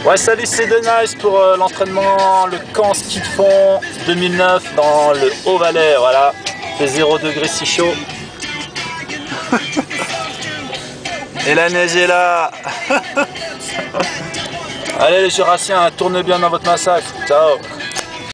Ouais, salut, c'est Denice pour l'entraînement, le camp ski de fond 2009 dans le Haut-Valais, voilà. Il fait 0 degré si chaud. Et la neige est là. Allez les Jurassiens, tournez bien dans votre massacre. Ciao.